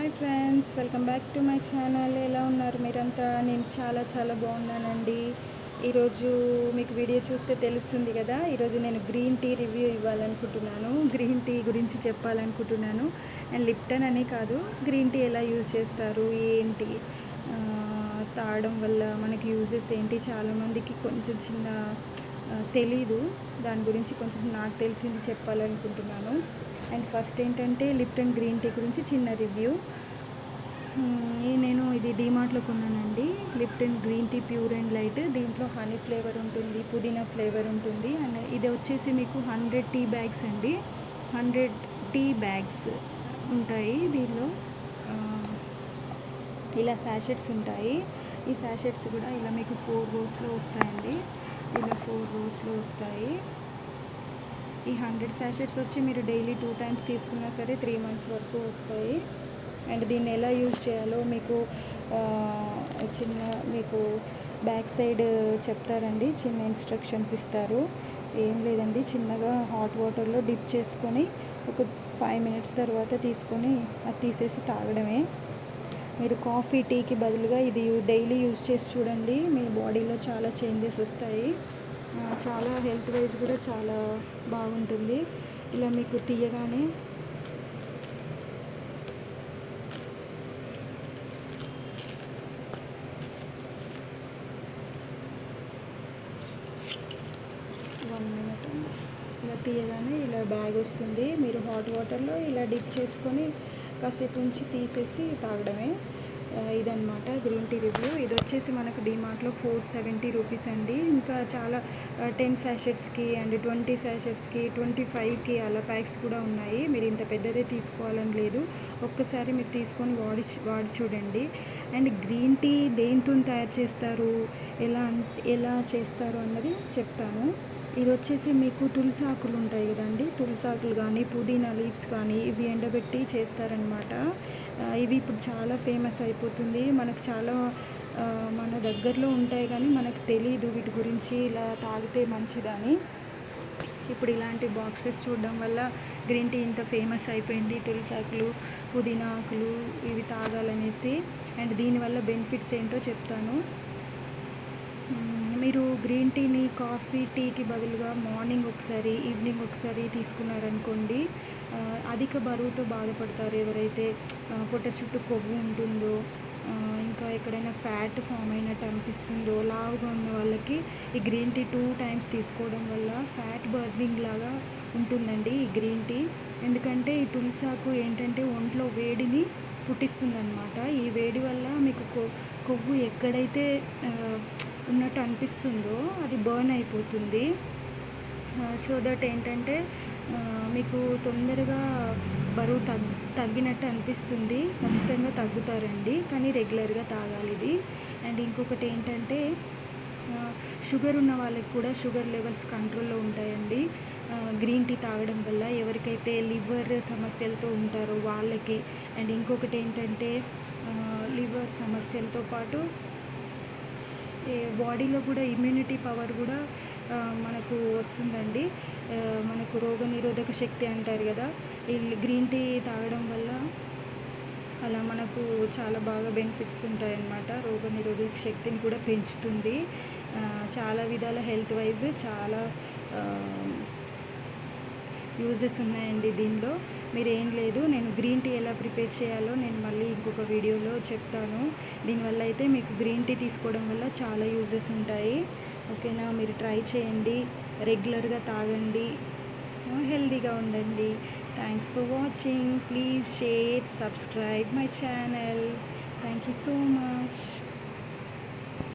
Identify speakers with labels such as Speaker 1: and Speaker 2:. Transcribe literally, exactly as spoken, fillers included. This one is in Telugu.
Speaker 1: Hi friends, welcome back to my channel. ఎలా ఉన్నారు మీరంతా? నేను చాలా చాలా బాగున్నానండి. ఈరోజు మీకు వీడియో చూస్తే తెలుస్తుంది కదా, ఈరోజు నేను గ్రీన్ టీ రివ్యూ ఇవ్వాలనుకుంటున్నాను. గ్రీన్ టీ గురించి చెప్పాలనుకుంటున్నాను. అండ్ లిప్టన్ అనే కాదు, గ్రీన్ టీ ఎలా యూజ్ చేస్తారు, ఏంటి ఆ, తాగడం వల్ల మనకి యూజెస్ ఏంటి, చాలామందికి కొంచెం చిన్న ఆ, తెలీదు. దాని గురించి కొంచెం నాకు తెలిసింది చెప్పాలనుకుంటున్నాను. అండ్ ఫస్ట్ ఏంటంటే లిప్టన్ గ్రీన్ టీ గురించి చిన్న రివ్యూ. నేను ఇది డీమార్ట్లో కొన్నానండి. Lipton green tea pure and light. దీంట్లో హనీ ఫ్లేవర్ ఉంటుంది, పుదీనా ఫ్లేవర్ ఉంటుంది. అండ్ ఇది వచ్చేసి మీకు హండ్రెడ్ టీ బ్యాగ్స్ అండి. హండ్రెడ్ టీ బ్యాగ్స్ ఉంటాయి దీనిలో. ఇలా శాషెట్స్ ఉంటాయి. ఈ శాషెట్స్ కూడా ఇలా మీకు ఫోర్ రోస్లో వస్తాయండి. ఇలా ఫోర్ రోస్లో వస్తాయి. ఈ హండ్రెడ్ శాషెట్స్ వచ్చి మీరు డైలీ టూ టైమ్స్ తీసుకున్నా సరే త్రీ మంత్స్ వరకు వస్తాయి. అండ్ దీన్ని ఎలా యూజ్ చేయాలో మీకు చిన్న మీకు బ్యాక్ సైడ్ చెప్తారండి, చిన్న ఇన్స్ట్రక్షన్స్ ఇస్తారు. ఏం లేదండి, చిన్నగా హాట్ వాటర్లో డిప్ చేసుకొని ఒక ఫైవ్ మినిట్స్ తర్వాత తీసుకొని అది తీసేసి తాగడమే. మీరు కాఫీ టీకి బదులుగా ఇది డైలీ యూజ్ చేసి చూడండి, మీ బాడీలో చాలా చేంజెస్ వస్తాయి. చాలా హెల్త్ వైజ్ కూడా చాలా బాగుంటుంది. ఇలా మీకు తీయగానే వన్ మినిట్ ఇలా తీయగానే ఇలా బ్యాగ్ వస్తుంది. మీరు హాట్ వాటర్లో ఇలా డిప్ చేసుకొని కాసేపు నుంచి తీసేసి తాగడమే. ఇదన్నమాట గ్రీన్ టీ రివ్యూ. ఇది వచ్చేసి మనకు డీమార్ట్లో ఫోర్ సెవెంటీ రూపీస్ అండి. ఇంకా చాలా టెన్ శాషెట్స్కి అండ్ ట్వంటీ శాషెట్స్కి ట్వంటీ ఫైవ్కి అలా ప్యాక్స్ కూడా ఉన్నాయి. మీరు ఇంత పెద్దదే తీసుకోవాలని లేదు, ఒక్కసారి మీరు తీసుకొని వాడి వాడి చూడండి. అండ్ గ్రీన్ టీ దేంతో తయారు చేస్తారు, ఎలా ఎలా చేస్తారు అన్నది చెప్తాను. ఇది వచ్చేసి మీకు తులసి ఆకులు ఉంటాయి కదండి, తులసి ఆకులు కానీ పుదీనా లీవ్స్ కానీ ఇవి ఎండబెట్టి చేస్తారనమాట. ఇవి ఇప్పుడు చాలా ఫేమస్ అయిపోతుంది. మనకు చాలా మన దగ్గరలో ఉంటాయి కానీ మనకు తెలీదు వీటి గురించి, ఇలా తాగితే మంచిదని. ఇప్పుడు ఇలాంటి బాక్సెస్ చూడడం వల్ల గ్రీన్ టీ ఇంత ఫేమస్ అయిపోయింది. తులసి ఆకులు, పుదీనా ఆకులు ఇవి తాగాలనేసి. అండ్ దీనివల్ల బెనిఫిట్స్ ఏంటో చెప్తాను. మీరు గ్రీన్ టీని కాఫీ టీకి బదులుగా మార్నింగ్ ఒకసారి, ఈవినింగ్ ఒకసారి తీసుకున్నారనుకోండి, అధిక బరువుతో బాధపడతారు ఎవరైతే, పొట్ట చుట్టూ కొవ్వు ఉంటుందో, ఇంకా ఎక్కడైనా ఫ్యాట్ ఫామ్ అయినట్టు అనిపిస్తుందో, లావుగా ఉన్న వాళ్ళకి ఈ గ్రీన్ టీ టూ టైమ్స్ తీసుకోవడం వల్ల ఫ్యాట్ బర్నింగ్ లాగా ఉంటుందండి ఈ గ్రీన్ టీ. ఎందుకంటే ఈ తులసాకు ఏంటంటే ఒంట్లో వేడిని పుట్టిస్తుంది అనమాట. ఈ వేడి వల్ల మీకు కొ కొవ్వు ఎక్కడైతే ఉన్నట్టు అనిపిస్తుందో అది బర్న్ అయిపోతుంది. సో దట్ ఏంటంటే మీకు తొందరగా బరువు తగ్ తగ్గినట్టు అనిపిస్తుంది. ఖచ్చితంగా తగ్గుతారండి, కానీ రెగ్యులర్గా తాగాలి ఇది. అండ్ ఇంకొకటి ఏంటంటే షుగర్ ఉన్న వాళ్ళకి కూడా షుగర్ లెవెల్స్ కంట్రోల్లో ఉంటాయండి గ్రీన్ టీ తాగడం వల్ల. ఎవరికైతే లివర్ సమస్యలతో ఉంటారో వాళ్ళకి. అండ్ ఇంకొకటి ఏంటంటే లివర్ సమస్యలతో పాటు బాడీలో కూడా ఇమ్యూనిటీ పవర్ కూడా మనకు వస్తుందండి. మనకు రోగనిరోధక శక్తి అంటారు కదా, ఈ గ్రీన్ టీ తాగడం వల్ల అలా మనకు చాలా బాగా బెనిఫిట్స్ ఉంటాయన్నమాట. రోగనిరోధక శక్తిని కూడా పెంచుతుంది. చాలా విధాల హెల్త్ వైజ్ చాలా యూజెస్ ఉన్నాయండి దీనిలో. మీరు ఏం లేదు, నేను గ్రీన్ టీ ఎలా ప్రిపేర్ చేయాలో నేను మళ్ళీ ఇంకొక వీడియోలో చెప్తాను. దీనివల్ల అయితే మీకు గ్రీన్ టీ తీసుకోవడం వల్ల చాలా యూజెస్ ఉంటాయి. ఓకేనా, మీరు ట్రై చేయండి, రెగ్యులర్గా తాగండి, హెల్తీగా ఉండండి. Thanks for watching. Please share, subscribe my channel. Thank you so much.